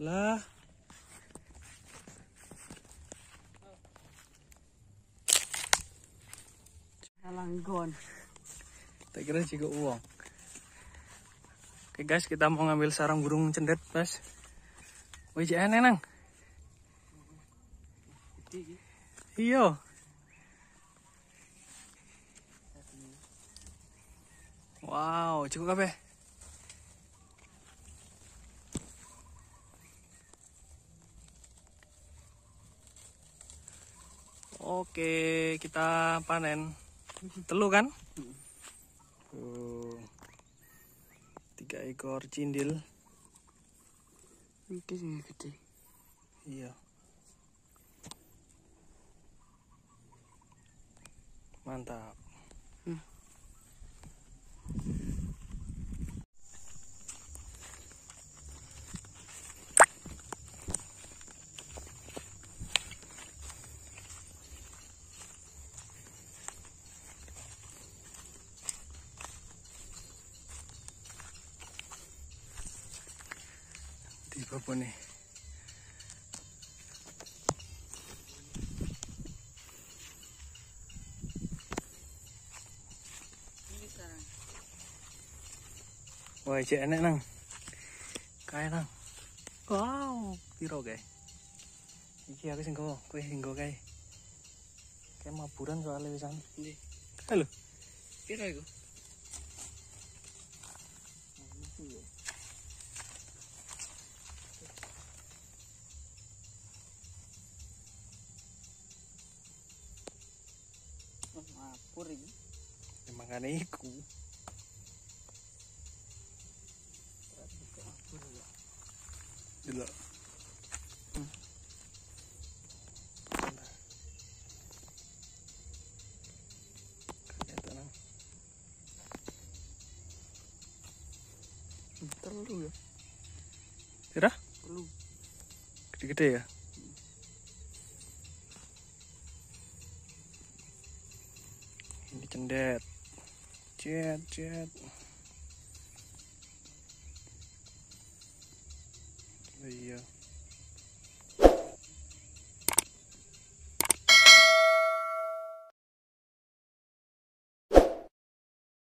Lah. Langgon. Tak kira juga uang. Oke guys, kita mau ngambil sarang burung cendet, Mas. Wih, jangan nang. Iya. Wow, cukup apa? Oke, kita panen. Telu kan? 3 ekor cindil. Gede. Iya. Mantap. Di bawah nih. Wah, cek enak nang. Kayak nang. Wow, piro guys. Iki aku sing go, kowe sing go kae. Kayak maburan soalnya wisan. Ndi? Halo. Piro iku? Mapur iki. Makane iku. Dulu. Telu ya. Kira? Telu. Gede-gede ya? Ini cendet. Cet.